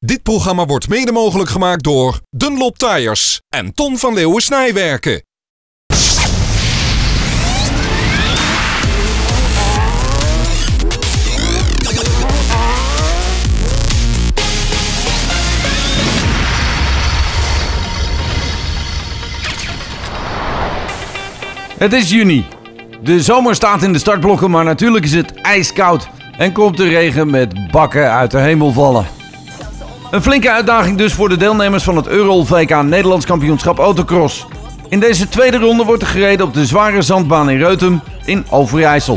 Dit programma wordt mede mogelijk gemaakt door Dunlop Tires en Ton van Leeuwen Snijwerken. Het is juni. De zomer staat in de startblokken, maar natuurlijk is het ijskoud en komt de regen met bakken uit de hemel vallen. Een flinke uitdaging dus voor de deelnemers van het Eurol VK Nederlands kampioenschap autocross. In deze tweede ronde wordt er gereden op de zware zandbaan in Reutem in Overijssel.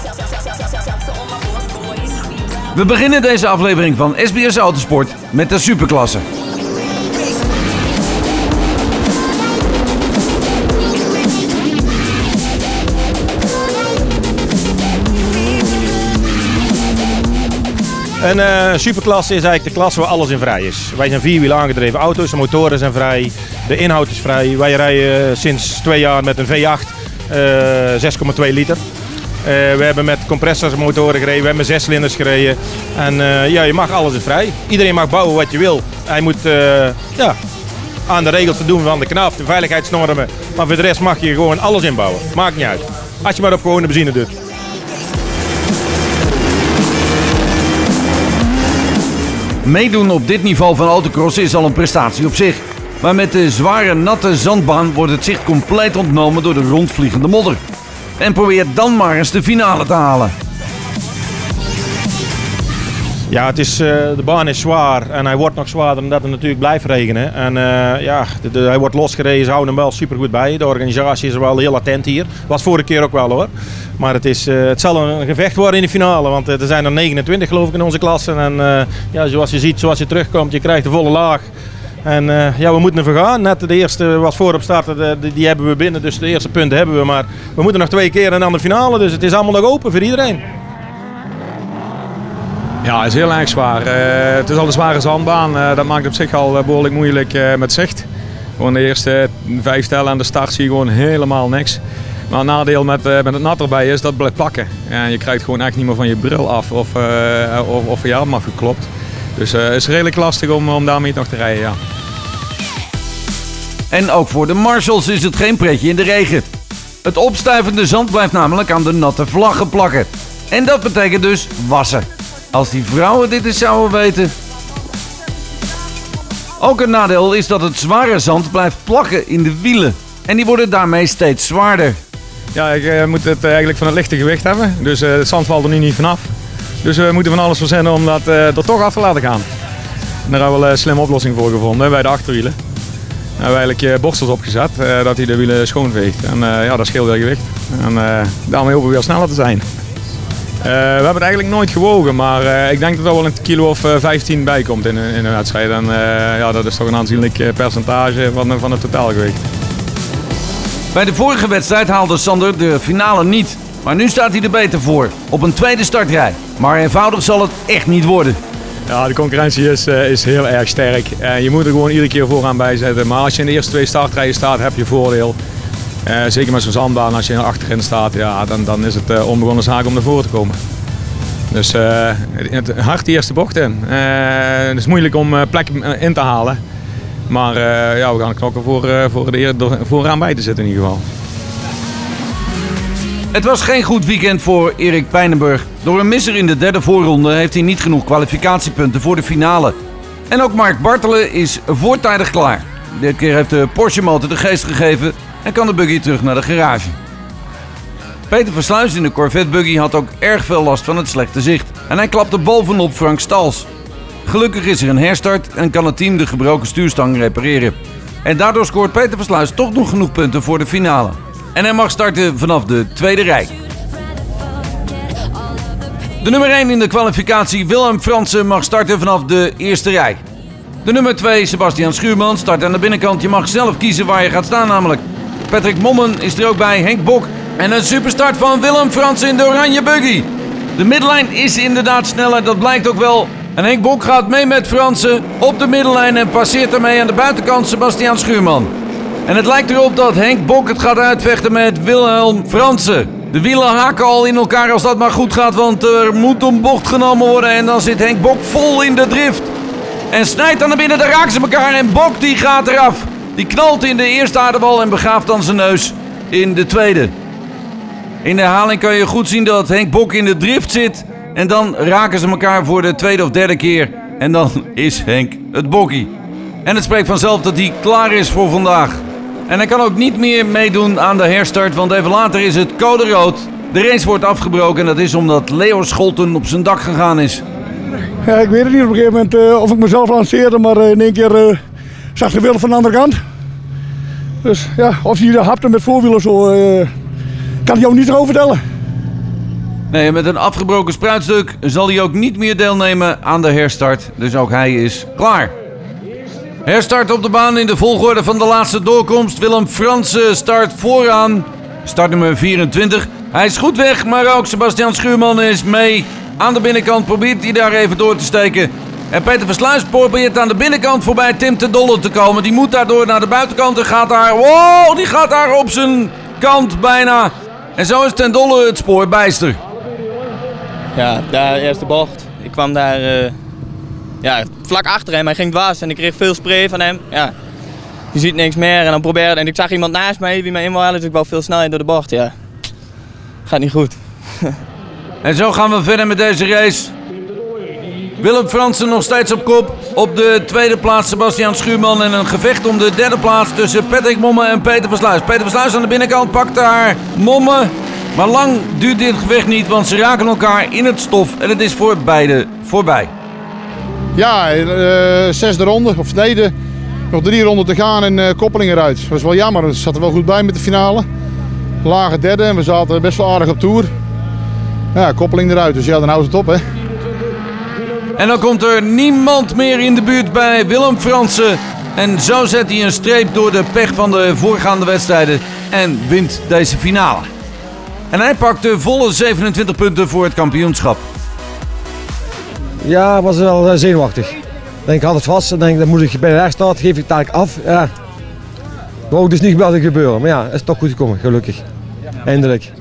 We beginnen deze aflevering van SBS Autosport met de superklasse. Een superklasse is eigenlijk de klasse waar alles in vrij is. Wij zijn vierwiel aangedreven auto's, de motoren zijn vrij, de inhoud is vrij. Wij rijden sinds 2 jaar met een V8, 6,2 liter. We hebben met compressormotoren gereden, we hebben met 6-cilinders gereden. En ja, je mag alles in vrij. Iedereen mag bouwen wat je wil. Hij moet aan de regels te doen van de KNAF, de veiligheidsnormen. Maar voor de rest mag je gewoon alles inbouwen. Maakt niet uit. Als je maar op gewone benzine doet. Meedoen op dit niveau van autocross is al een prestatie op zich. Maar met de zware natte zandbaan wordt het zicht compleet ontnomen door de rondvliegende modder. En probeer dan maar eens de finale te halen. Ja, de baan is zwaar en hij wordt nog zwaarder omdat het natuurlijk blijft regenen. En hij wordt losgereden, ze houden hem wel super goed bij. De organisatie is wel heel attent hier. Was vorige keer ook wel hoor. Maar het zal een gevecht worden in de finale, want er zijn er 29 geloof ik in onze klasse. En zoals je ziet, zoals je terugkomt, je krijgt de volle laag. En we moeten ervoor gaan. Net de eerste was voorop starten, die hebben we binnen, dus de eerste punten hebben we. Maar we moeten nog 2 keer en dan de finale, dus het is allemaal nog open voor iedereen. Ja, het is heel erg zwaar. Het is al een zware zandbaan. Dat maakt op zich al behoorlijk moeilijk met zicht. Gewoon de eerste 5 tellen aan de start zie je gewoon helemaal niks. Maar het nadeel met het nat erbij is dat het blijft plakken. Ja, je krijgt gewoon echt niet meer van je bril af of je helm afgeklopt. Dus het is redelijk lastig om daarmee nog te rijden, ja. En ook voor de marshals is het geen pretje in de regen. Het opstuivende zand blijft namelijk aan de natte vlaggen plakken. En dat betekent dus wassen. Als die vrouwen dit eens zouden weten. Ook een nadeel is dat het zware zand blijft plakken in de wielen. En die worden daarmee steeds zwaarder. Ja, ik moet het eigenlijk van het lichte gewicht hebben. Dus het zand valt er nu niet vanaf. Dus we moeten van alles verzinnen om dat er toch af te laten gaan. En daar hebben we wel een slimme oplossing voor gevonden bij de achterwielen. Daar hebben we eigenlijk borstels opgezet, dat hij de wielen schoonveegt. En dat scheelt weer gewicht. En daarmee hopen we weer sneller te zijn. We hebben het eigenlijk nooit gewogen, maar ik denk dat er wel een kilo of 15 bij komt in een wedstrijd. En dat is toch een aanzienlijk percentage van het totaalgewicht. Bij de vorige wedstrijd haalde Sander de finale niet. Maar nu staat hij er beter voor, op een tweede startrij. Maar eenvoudig zal het echt niet worden. Ja, de concurrentie is heel erg sterk. Je moet er gewoon iedere keer vooraan bij zetten. Maar als je in de eerste 2 startrijen staat, heb je voordeel. Zeker met zo'n zandbaan, als je er achterin staat, ja, dan is het onbegonnen zaak om naar voren te komen. Dus hard de eerste bocht in. Het is moeilijk om plekken in te halen. Maar we gaan knokken vooraan bij te zitten in ieder geval. Het was geen goed weekend voor Erik Pijnenburg. Door een misser in de derde voorronde heeft hij niet genoeg kwalificatiepunten voor de finale. En ook Mark Bartelen is voortijdig klaar. Dit keer heeft de Porsche motor de geest gegeven en kan de buggy terug naar de garage. Peter Versluis in de Corvette buggy had ook erg veel last van het slechte zicht. En hij klapte bovenop Frank Stals. Gelukkig is er een herstart en kan het team de gebroken stuurstang repareren. En daardoor scoort Peter Versluis toch nog genoeg punten voor de finale. En hij mag starten vanaf de tweede rij. De nummer 1 in de kwalificatie, Willem Fransen, mag starten vanaf de eerste rij. De nummer 2, Sebastian Schuurman, start aan de binnenkant. Je mag zelf kiezen waar je gaat staan namelijk. Patrick Mommen is er ook bij, Henk Bok. En een superstart van Willem Fransen in de oranje buggy. De middenlijn is inderdaad sneller, dat blijkt ook wel. En Henk Bok gaat mee met Fransen op de middenlijn en passeert ermee aan de buitenkant Sebastian Schuurman. En het lijkt erop dat Henk Bok het gaat uitvechten met Willem Fransen. De wielen haken al in elkaar als dat maar goed gaat, want er moet een bocht genomen worden. En dan zit Henk Bok vol in de drift. En snijdt dan naar binnen, daar raken ze elkaar en Bok die gaat eraf. Die knalt in de eerste aardebal en begaaft dan zijn neus in de tweede. In de herhaling kan je goed zien dat Henk Bok in de drift zit. En dan raken ze elkaar voor de tweede of derde keer. En dan is Henk het bokkie. En het spreekt vanzelf dat hij klaar is voor vandaag. En hij kan ook niet meer meedoen aan de herstart, want even later is het code rood. De race wordt afgebroken en dat is omdat Leo Scholten op zijn dak gegaan is. Ja, ik weet het niet op een gegeven moment of ik mezelf lanceerde, maar in één keer zag de wiel van de andere kant. Dus ja, of hij hapte met voorwielen zo, kan ik jou niet erover vertellen. Nee, met een afgebroken spruitstuk zal hij ook niet meer deelnemen aan de herstart. Dus ook hij is klaar. Herstart op de baan in de volgorde van de laatste doorkomst. Willem Fransen start vooraan. Start nummer 24. Hij is goed weg, maar ook Sebastian Schuurman is mee. Aan de binnenkant probeert hij daar even door te steken. En Peter Versluis probeert aan de binnenkant voorbij Tim ten Dolle te komen. Die moet daardoor naar de buitenkant en gaat daar... Wow, die gaat daar op zijn kant bijna. En zo is ten Dolle het spoor bijster. Ja, daar eerste bocht. Ik kwam daar vlak achter hem. Hij ging dwars en ik kreeg veel spray van hem. Ja, je ziet niks meer en dan probeerde... En ik zag iemand naast mij die mij in wil halen, dus ik wou veel snelheid door de bocht. Ja, gaat niet goed. En zo gaan we verder met deze race. Willem Fransen nog steeds op kop. Op de tweede plaats Sebastian Schuurman. En een gevecht om de derde plaats tussen Patrick Momme en Peter Versluis. Peter Versluis aan de binnenkant pakt daar Momme. Maar lang duurt dit gevecht niet, want ze raken elkaar in het stof. En het is voor beide voorbij. Ja, zesde ronde, of tweede. Nog 3 ronden te gaan en koppeling eruit. Dat was wel jammer, we zaten wel goed bij met de finale. Lage derde en we zaten best wel aardig op toer. Ja, koppeling eruit, dus ja, dan houdt het op, hè. En dan komt er niemand meer in de buurt bij Willem Fransen. En zo zet hij een streep door de pech van de voorgaande wedstrijden en wint deze finale. En hij pakt de volle 27 punten voor het kampioenschap. Ja, was wel zenuwachtig. Ik had het vast en denk, dan moet ik bij de herstart, geef ik het eigenlijk af. Ja. Wou dus niet wat er gebeuren, maar ja, het is toch goed gekomen, gelukkig. Eindelijk.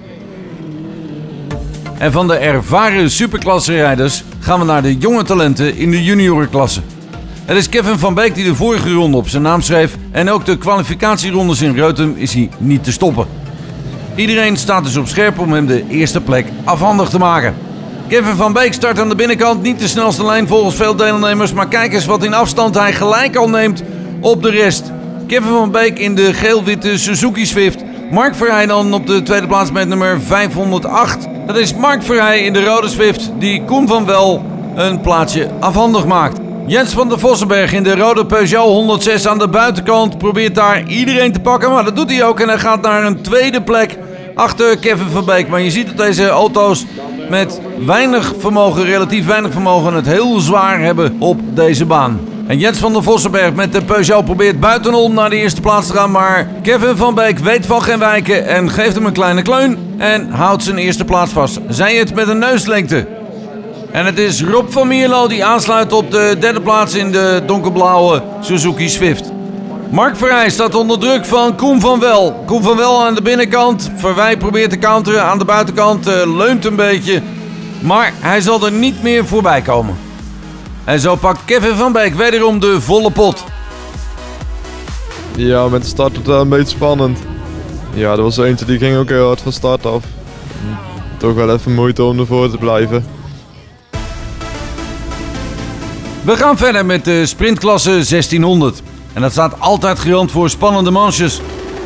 En van de ervaren superklasserijders gaan we naar de jonge talenten in de juniorenklasse. Het is Kevin van Beek die de vorige ronde op zijn naam schreef en ook de kwalificatierondes in Reutem is hij niet te stoppen. Iedereen staat dus op scherp om hem de eerste plek afhandig te maken. Kevin van Beek start aan de binnenkant, niet de snelste lijn volgens veel deelnemers, maar kijk eens wat in afstand hij gelijk al neemt op de rest. Kevin van Beek in de geel-witte Suzuki Swift. Mark Verheij dan op de tweede plaats met nummer 508. Dat is Mark Verheij in de rode Swift die Koen van Wel een plaatsje afhandig maakt. Jens van der Vossenberg in de rode Peugeot 106 aan de buitenkant probeert daar iedereen te pakken, maar dat doet hij ook en hij gaat naar een tweede plek achter Kevin van Beek. Maar je ziet dat deze auto's met weinig vermogen, relatief weinig vermogen, het heel zwaar hebben op deze baan. En Jens van der Vossenberg met de Peugeot probeert buitenom naar de eerste plaats te gaan, maar Kevin van Beek weet van geen wijken en geeft hem een kleine kleun en houdt zijn eerste plaats vast. Zij het met een neuslengte. En het is Rob van Mierlo die aansluit op de derde plaats in de donkerblauwe Suzuki Swift. Mark Verheij staat onder druk van Koen van Wel. Koen van Wel aan de binnenkant. Verwij probeert te counteren aan de buitenkant. Leunt een beetje. Maar hij zal er niet meer voorbij komen. En zo pakt Kevin van Beek wederom de volle pot. Ja, met de start was het wel een beetje spannend. Ja, er was eentje die ging ook heel hard van start af. Toch wel even moeite om ervoor te blijven. We gaan verder met de sprintklasse 1600. En dat staat altijd garant voor spannende manches.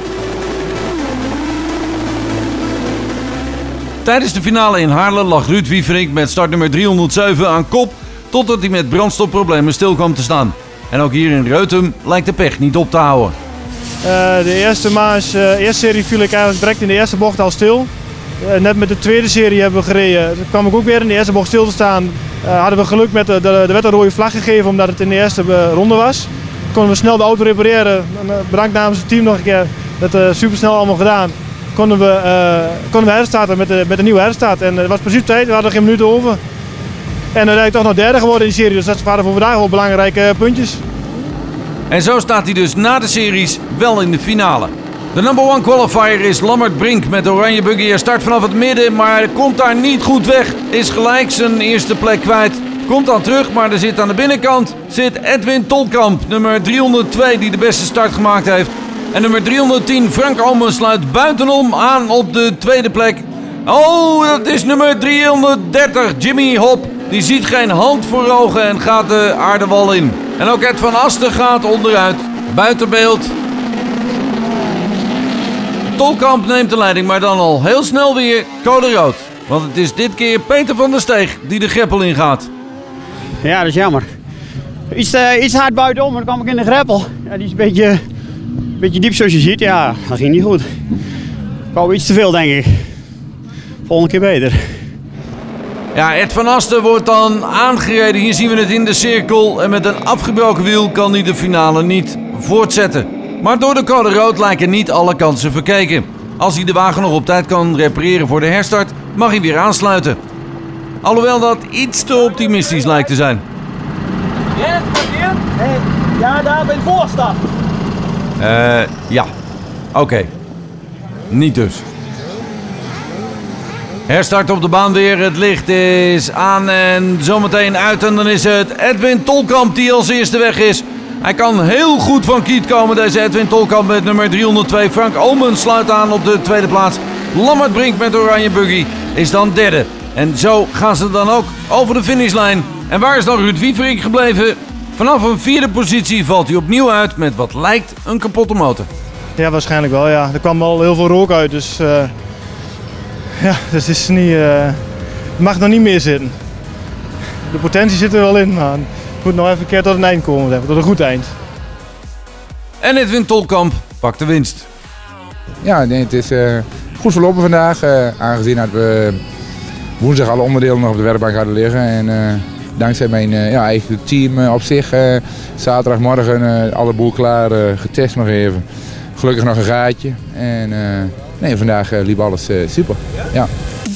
Tijdens de finale in Haarlem lag Ruud Wieverink met startnummer 307 aan kop, totdat hij met brandstofproblemen stil kwam te staan. En ook hier in Reutem lijkt de pech niet op te houden. De eerste serie viel ik eigenlijk direct in de eerste bocht al stil. Net met de tweede serie hebben we gereden. Toen kwam ik ook weer in de eerste bocht stil te staan. Hadden we geluk met er werd een rode vlag gegeven omdat het in de eerste ronde was. Konden we snel de auto repareren. Bedankt namens het team nog een keer. Dat super snel allemaal gedaan. Konden we herstarten met een nieuwe herstart. En het was precies op tijd, we hadden geen minuten over. En uiteindelijk toch nog derde geworden in de serie. Dus dat waren voor vandaag wel belangrijke puntjes. En zo staat hij dus na de series wel in de finale. De number 1 qualifier is Lammert Brink met de oranje buggy. Hij start vanaf het midden, maar komt daar niet goed weg. Is gelijk zijn eerste plek kwijt. Komt dan terug, maar er zit aan de binnenkant Edwin Tolkamp, nummer 302, die de beste start gemaakt heeft. En nummer 310, Frank Omen, sluit buitenom aan op de tweede plek. Oh, dat is nummer 330, Jimmy Hop. Die ziet geen hand voor ogen en gaat de aardewal in. En ook Ed van Asten gaat onderuit. Buitenbeeld. Tolkamp neemt de leiding, maar dan al heel snel weer code rood. Want het is dit keer Peter van der Steeg die de greppel ingaat. Ja, dat is jammer. Iets hard buitenom, maar dan kwam ik in de greppel. Ja, die is een beetje diep zoals je ziet. Ja, dat ging niet goed. Ik wou iets te veel, denk ik. Volgende keer beter. Ja, Ed van Asten wordt dan aangereden. Hier zien we het in de cirkel. En met een afgebroken wiel kan hij de finale niet voortzetten. Maar door de code rood lijken niet alle kansen verkeken. Als hij de wagen nog op tijd kan repareren voor de herstart, mag hij weer aansluiten. Alhoewel dat iets te optimistisch lijkt te zijn. Ja, daar bij de voorstap. Ja. Oké. Niet dus. Herstart op de baan weer. Het licht is aan en zometeen uit. En dan is het Edwin Tolkamp die als eerste weg is. Hij kan heel goed van kiet komen, deze Edwin Tolkamp met nummer 302. Frank Omen sluit aan op de tweede plaats. Lammert Brink met oranje buggy is dan derde. En zo gaan ze dan ook over de finishlijn. En waar is dan Ruud Wieverink gebleven? Vanaf een vierde positie valt hij opnieuw uit met wat lijkt een kapotte motor. Ja, waarschijnlijk wel. Ja. Er kwam al heel veel rook uit, dus ja, dat is niet, het mag nog niet meer zitten. De potentie zit er wel in, maar het moet nog even een keer tot een eind komen, tot een goed eind. En Edwin Tolkamp pakt de winst. Ja, nee, het is goed verlopen vandaag, aangezien dat we woensdag alle onderdelen nog op de werkbank hadden liggen. En dankzij mijn eigen team op zich, zaterdagmorgen alle boel klaar, getest nog even. Gelukkig nog een gaatje. En vandaag liep alles super. Ja.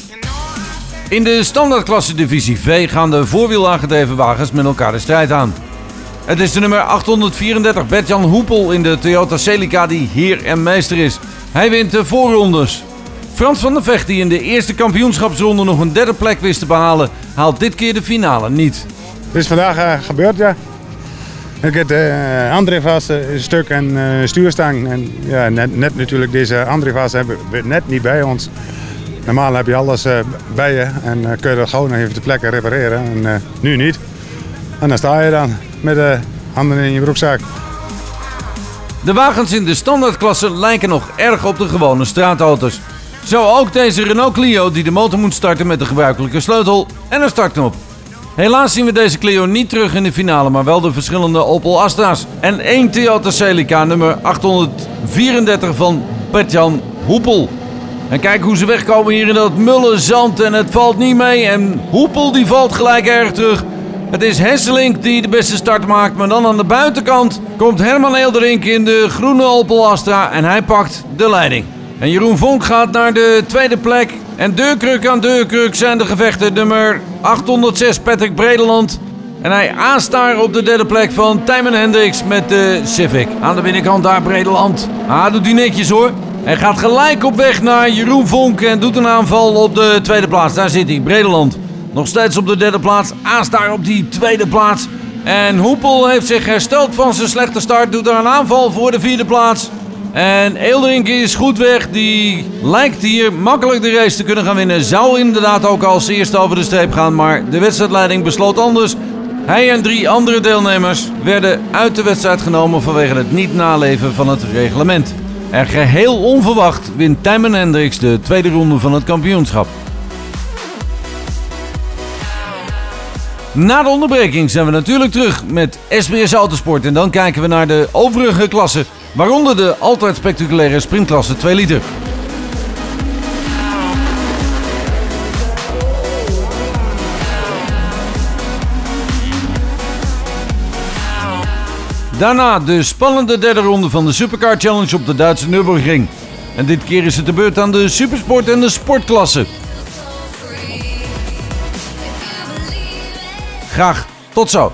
In de standaardklasse divisie V gaan de voorwielaangedreven wagens met elkaar de strijd aan. Het is de nummer 834 Bert-Jan Hoepel in de Toyota Celica die heer en meester is. Hij wint de voorrondes. Frans van der Vecht, die in de eerste kampioenschapsronde nog een derde plek wist te behalen, haalt dit keer de finale niet. Het is vandaag gebeurd, ja. Ik heb aandrijfas een stuk en stuurstang. En ja, net natuurlijk deze aandrijfas hebben we net niet bij ons. Normaal heb je alles bij je en kun je dat gewoon even ter plekke repareren. En nu niet. En dan sta je dan met de handen in je broekzak. De wagens in de standaardklasse lijken nog erg op de gewone straatauto's. Zo ook deze Renault Clio die de motor moet starten met de gebruikelijke sleutel en een startknop. Helaas zien we deze Clio niet terug in de finale, maar wel de verschillende Opel Astra's. En één Toyota Celica nummer 834 van Bert-Jan Hoepel. En kijk hoe ze wegkomen hier in dat mulle zand en het valt niet mee. En Hoepel die valt gelijk erg terug. Het is Hesselink die de beste start maakt, maar dan aan de buitenkant komt Herman Eelderink in de groene Opel Astra en hij pakt de leiding. En Jeroen Vonk gaat naar de tweede plek. En deurkruk aan deurkruk zijn de gevechten. Nummer 806 Patrick Bredeland. En hij aast daar op de derde plek van Tijmen Hendricks met de Civic. Aan de binnenkant daar Bredeland. Doet hij netjes hoor. Hij gaat gelijk op weg naar Jeroen Vonk en doet een aanval op de tweede plaats. Daar zit hij, Bredeland. Nog steeds op de derde plaats. Aast daar op die tweede plaats. En Hoepel heeft zich hersteld van zijn slechte start. Doet daar een aanval voor de vierde plaats. En Eelderink is goed weg. Die lijkt hier makkelijk de race te kunnen gaan winnen. Zou inderdaad ook als eerste over de streep gaan. Maar de wedstrijdleiding besloot anders. Hij en 3 andere deelnemers werden uit de wedstrijd genomen vanwege het niet naleven van het reglement. En geheel onverwacht wint Tijmen Hendricks de tweede ronde van het kampioenschap. Na de onderbreking zijn we natuurlijk terug met SBS Autosport. En dan kijken we naar de overige klassen. Waaronder de altijd spectaculaire sprintklasse 2 liter. Daarna de spannende derde ronde van de Supercar Challenge op de Duitse Nürburgring. En dit keer is het de beurt aan de supersport en de sportklasse. Graag tot zo.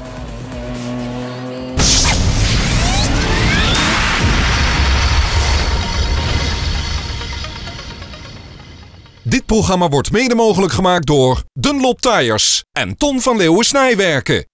Dit Dit programma wordt mede mogelijk gemaakt door Dunlop Tires en Ton van Leeuwen Snijwerken.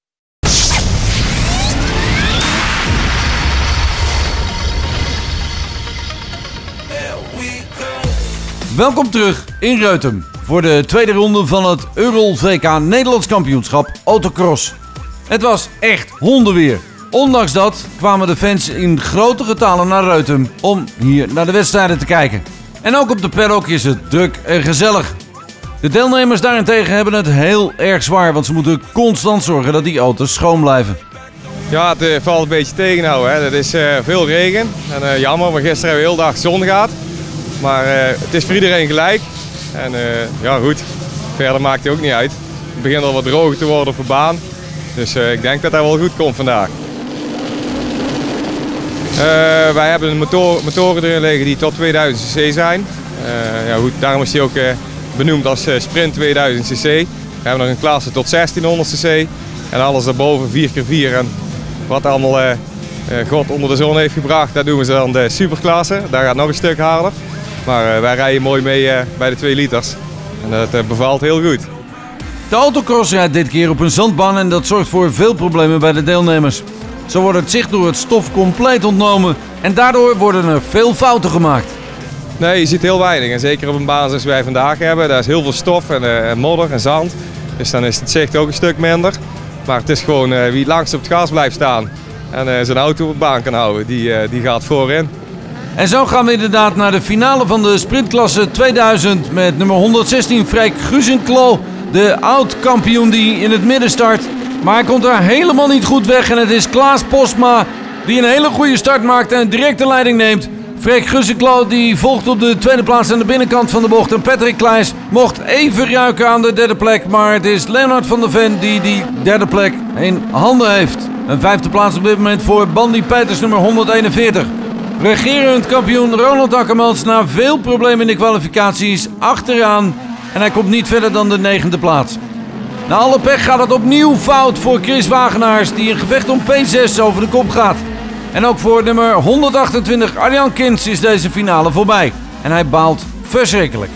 Welkom terug in Reutem voor de tweede ronde van het Eurol VK Nederlands kampioenschap Autocross. Het was echt hondenweer. Ondanks dat kwamen de fans in grote getalen naar Reutem om hier naar de wedstrijden te kijken. En ook op de paddock is het druk en gezellig. De deelnemers daarentegen hebben het heel erg zwaar, want ze moeten constant zorgen dat die auto's schoon blijven. Ja, het valt een beetje tegen nou. Hè. Het is veel regen en jammer, want gisteren hebben we heel de dag zon gehad. Maar het is voor iedereen gelijk. En ja goed, verder maakt het ook niet uit. Het begint al wat droger te worden op de baan. Dus ik denk dat dat wel goed komt vandaag. Wij hebben motoren erin liggen die tot 2000 cc zijn. Ja, goed, daarom is die ook benoemd als Sprint 2000 cc. We hebben nog een klasse tot 1600 cc. En alles daarboven 4x4. En wat allemaal God onder de zon heeft gebracht, dat doen we dan de superklasse. Daar gaat nog een stuk harder. Maar wij rijden mooi mee bij de 2 liters. En dat bevalt heel goed. De autocross rijdt dit keer op een zandbaan en dat zorgt voor veel problemen bij de deelnemers. Zo wordt het zicht door het stof compleet ontnomen en daardoor worden er veel fouten gemaakt. Nee, je ziet heel weinig. En zeker op een baan zoals wij vandaag hebben. Daar is heel veel stof en modder en zand. Dus dan is het zicht ook een stuk minder. Maar het is gewoon wie het langst op het gas blijft staan en zijn auto op de baan kan houden, die gaat voorin. En zo gaan we inderdaad naar de finale van de sprintklasse 2000 met nummer 116 Freek Guzenklo, de oud-kampioen die in het midden start. Maar hij komt daar helemaal niet goed weg en het is Klaas Postma die een hele goede start maakt en direct de leiding neemt. Freek Guzenklo die volgt op de tweede plaats aan de binnenkant van de bocht en Patrick Kleijs mocht even ruiken aan de derde plek. Maar het is Leonard van der Ven die derde plek in handen heeft. Een vijfde plaats op dit moment voor Bandy Peters nummer 141. Regerend kampioen Ronald Akkermans na veel problemen in de kwalificaties achteraan. En hij komt niet verder dan de 9e plaats. Na alle pech gaat het opnieuw fout voor Chris Wagenaars die in gevecht om P6 over de kop gaat. En ook voor nummer 128 Arjan Kins is deze finale voorbij. En hij baalt verschrikkelijk.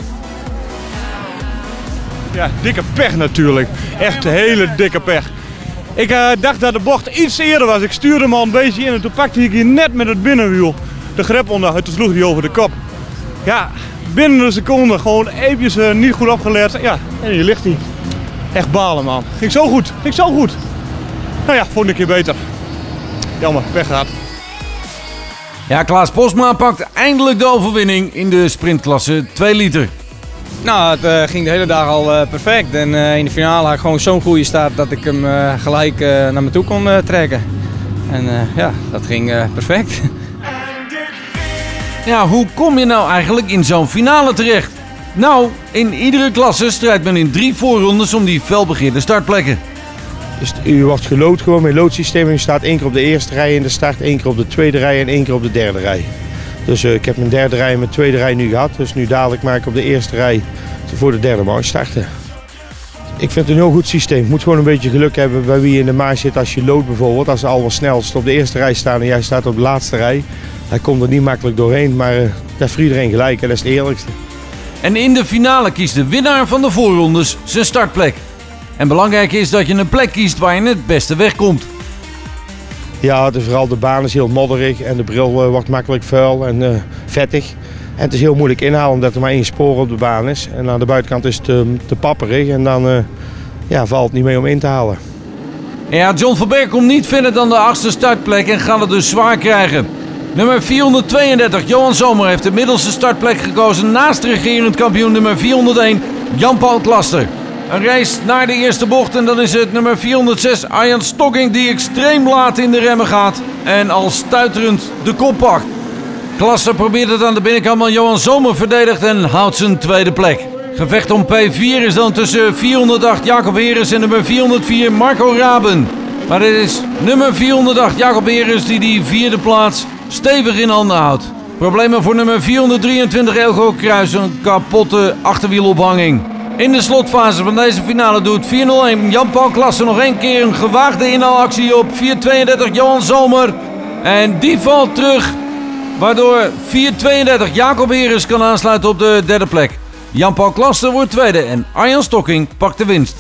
Ja, dikke pech natuurlijk. Echt hele dikke pech. Ik dacht dat de bocht iets eerder was. Ik stuurde hem al een beetje in en toen pakte ik hier net met het binnenwiel de grip onder. Toen sloeg hij over de kop. Ja, binnen een seconde gewoon eventjes niet goed opgelet. Ja, en hier ligt hij. Echt balen, man. Ging zo goed. Nou ja, volgende keer beter. Jammer, pech gehad. Ja, Klaas Postma pakt eindelijk de overwinning in de sprintklasse 2 liter. Nou, het ging de hele dag al perfect. En in de finale had ik gewoon zo'n goede start dat ik hem gelijk naar me toe kon trekken. En ja, dat ging perfect. Ja, hoe kom je nou eigenlijk in zo'n finale terecht? Nou, in iedere klasse strijdt men in 3 voorrondes om die felbegeerde startplekken. Dus u wordt gelood gewoon met loodsysteem. U staat 1 keer op de eerste rij in de start, 1 keer op de tweede rij en 1 keer op de derde rij. Dus ik heb mijn derde rij en mijn tweede rij nu gehad. Dus nu dadelijk maak ik op de eerste rij voor de derde markt starten. Ik vind het een heel goed systeem. Je moet gewoon een beetje geluk hebben bij wie in de maas zit als je loodt bijvoorbeeld. Als ze al wat snelst op de eerste rij staan en jij staat op de laatste rij. Hij komt er niet makkelijk doorheen, maar dat is voor iedereen gelijk en dat is het eerlijkste. En in de finale kiest de winnaar van de voorrondes zijn startplek. En belangrijk is dat je een plek kiest waar je het beste wegkomt. Ja, vooral de baan is heel modderig en de bril wordt makkelijk vuil en vettig. En het is heel moeilijk inhalen omdat er maar 1 spoor op de baan is. En aan de buitenkant is het te papperig en dan valt het niet mee om in te halen. Ja, John Verberg komt niet verder dan de 8e startplek en gaat het dus zwaar krijgen. Nummer 432, Johan Zomer, heeft de middelste startplek gekozen naast regerend kampioen nummer 401, Jan-Paul Klaster. Een race naar de eerste bocht en dan is het nummer 406, Arjan Stokking, die extreem laat in de remmen gaat en al stuiterend de kop pakt. Klaster probeert het aan de binnenkant, maar Johan Zomer verdedigt en houdt zijn tweede plek. Gevecht om P4 is dan tussen 408 Jacob Heres en nummer 404 Marco Raben. Maar het is nummer 408 Jacob Heres die 4e plaats stevig in handen houdt. Problemen voor nummer 423 Elgo Kruis, een kapotte achterwielophanging. In de slotfase van deze finale doet 401 Jan-Paul Klaster nog 1 keer een gewaagde inhaalactie op 432 Johan Zomer. En die valt terug, waardoor 432 Jacob Heres kan aansluiten op de derde plek. Jan-Paul Klaster wordt tweede en Arjan Stokking pakt de winst.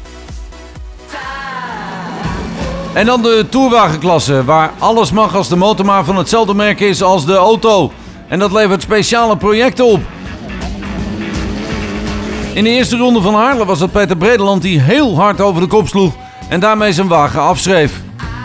En dan de toerwagenklasse, waar alles mag als de motor maar van hetzelfde merk is als de auto. En dat levert speciale projecten op. In de eerste ronde van Haarlem was het Peter Bredeland die heel hard over de kop sloeg en daarmee zijn wagen afschreef.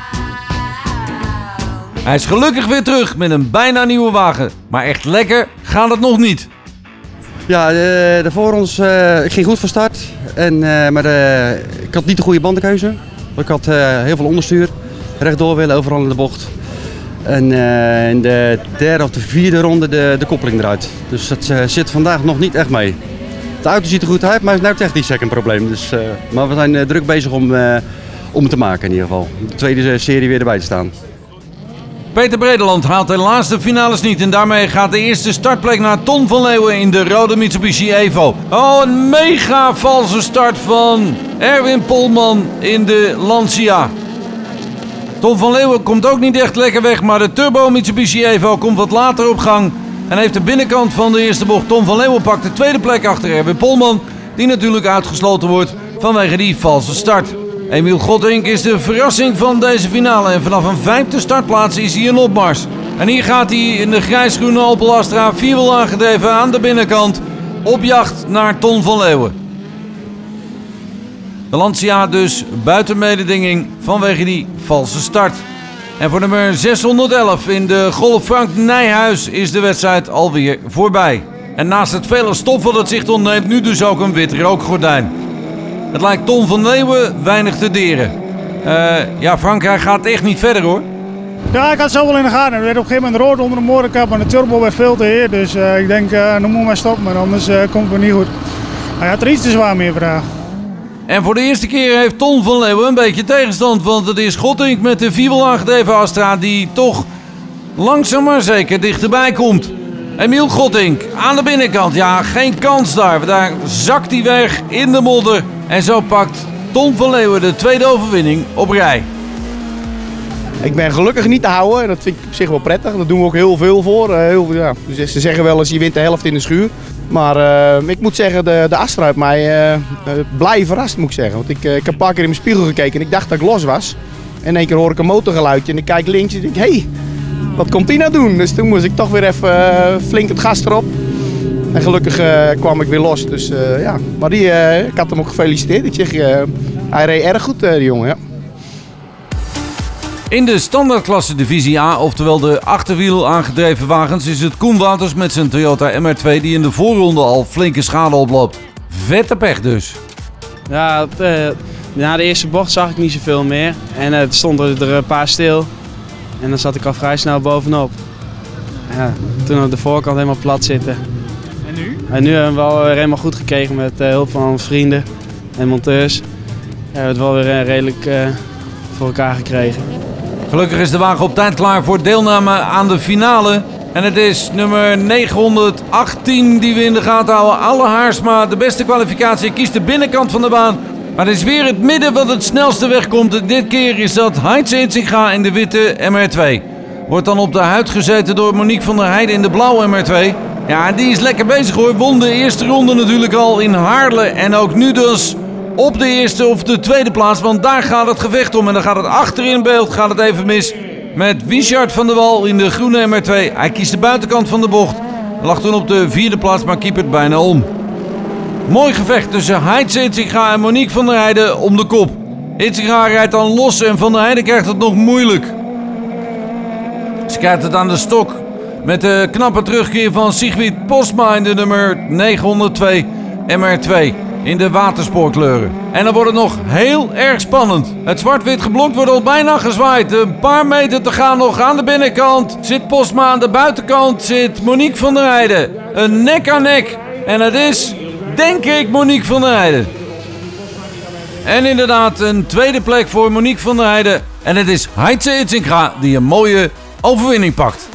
Hij is gelukkig weer terug met een bijna nieuwe wagen, maar echt lekker gaat het nog niet. Ja, de voorrondes, ik ging goed van start, maar ik had niet de goede bandenkeuze. Ik had heel veel onderstuur, rechtdoor willen overal in de bocht. En in de derde of de vierde ronde de koppeling eruit. Dus dat zit vandaag nog niet echt mee. De auto ziet er goed uit, maar het is nou technisch een probleem. Dus, maar we zijn druk bezig om het te maken in ieder geval. De tweede serie weer erbij te staan. Peter Bredeland haalt helaas de finales niet en daarmee gaat de eerste startplek naar Ton van Leeuwen in de rode Mitsubishi Evo. Oh, een mega valse start van Erwin Polman in de Lancia. Ton van Leeuwen komt ook niet echt lekker weg, maar de turbo Mitsubishi Evo komt wat later op gang en heeft de binnenkant van de eerste bocht. Ton van Leeuwen pakt de tweede plek achter Erwin Polman, die natuurlijk uitgesloten wordt vanwege die valse start. Emiel Godink is de verrassing van deze finale en vanaf een vijfde startplaats is hij in opmars. En hier gaat hij in de grijsgroene Opel Astra vierwiel aangedreven aan de binnenkant op jacht naar Ton van Leeuwen. De Lancia dus buiten mededinging vanwege die valse start. En voor nummer 611 in de Golf Frank Nijhuis is de wedstrijd alweer voorbij. En naast het vele stof wat het zicht ontneemt nu dus ook een wit rookgordijn. Het lijkt Ton van Leeuwen weinig te deren. Ja, Frankrijk gaat echt niet verder hoor. Ja, ik had het zo wel in de gaten. Er werd op een gegeven moment rood onder de motorkap en de turbo werd veel te heer. Dus ik denk, nu moet maar stoppen, maar anders komt het niet goed. Hij had er iets te zwaar mee vandaag. En voor de eerste keer heeft Ton van Leeuwen een beetje tegenstand. Want het is Godink met de vierwiel aangedreven Astra die toch langzaam maar zeker dichterbij komt. Emiel Godink aan de binnenkant. Ja, geen kans daar. Daar zakt hij weg in de modder. En zo pakt Ton van Leeuwen de tweede overwinning op rij. Ik ben gelukkig niet te houden en dat vind ik op zich wel prettig. Daar doen we ook heel veel voor. Ja. Dus ze zeggen wel eens je wint de helft in de schuur. Maar ik moet zeggen, de Astra heeft mij blij verrast moet ik zeggen. Want ik heb een paar keer in mijn spiegel gekeken en ik dacht dat ik los was. En in één keer hoor ik een motorgeluidje en ik kijk links en denk hé, wat komt die nou doen? Dus toen moest ik toch weer even flink het gas erop. En gelukkig kwam ik weer los. Dus, ja. Maar ik had hem ook gefeliciteerd. Ik zeg, hij reed erg goed, die jongen. Ja. In de standaardklasse divisie A, oftewel de achterwiel aangedreven wagens, is het Koen Wouters met zijn Toyota MR2 die in de voorronde al flinke schade oploopt. Vette pech dus. Ja, na de eerste bocht zag ik niet zoveel meer. En het stond er een paar stil. En dan zat ik al vrij snel bovenop. Ja, toen op de voorkant helemaal plat zitten. En nu? En nu hebben we wel weer helemaal goed gekregen met hulp van vrienden en monteurs. We hebben het wel weer redelijk voor elkaar gekregen. Gelukkig is de wagen op tijd klaar voor deelname aan de finale. En het is nummer 918 die we in de gaten houden. Alle Haarsma, de beste kwalificatie, kiest de binnenkant van de baan. Maar het is weer het midden wat het snelste wegkomt. En dit keer is dat Heitse Itzinga in de witte MR2. Wordt dan op de huid gezeten door Monique van der Heijden in de blauwe MR2. Ja, die is lekker bezig hoor. Won de eerste ronde natuurlijk al in Haarlem. En ook nu dus op de eerste of de tweede plaats. Want daar gaat het gevecht om. En dan gaat het achter in beeld gaat het even mis. Met Wichard van der Wal in de groene MR2. Hij kiest de buitenkant van de bocht. Lag toen op de vierde plaats, maar keepert bijna om. Mooi gevecht tussen Heitse Itzinga en Monique van der Heijden om de kop. Itzinga rijdt dan los en Van der Heijden krijgt het nog moeilijk. Ze krijgt het aan de stok met de knappe terugkeer van Sigrid Postma in de nummer 902 MR2 in de waterspoorkleuren. En dan wordt het nog heel erg spannend. Het zwart-wit geblokt wordt al bijna gezwaaid. Een paar meter te gaan nog aan de binnenkant. Zit Postma aan de buitenkant, zit Monique van der Heijden. Een nek aan nek. En het is, denk ik, Monique van der Heijden. En inderdaad een tweede plek voor Monique van der Heijden. En het is Heitse Itzinga die een mooie overwinning pakt.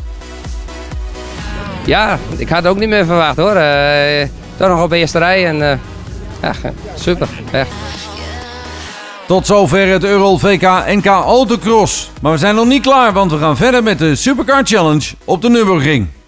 Ja, ik had het ook niet meer verwacht hoor. Toch nog op de eerste rij en ja, super. Echt. Tot zover het Euro VK NK Autocross. Maar we zijn nog niet klaar, want we gaan verder met de Supercar Challenge op de Nürburgring.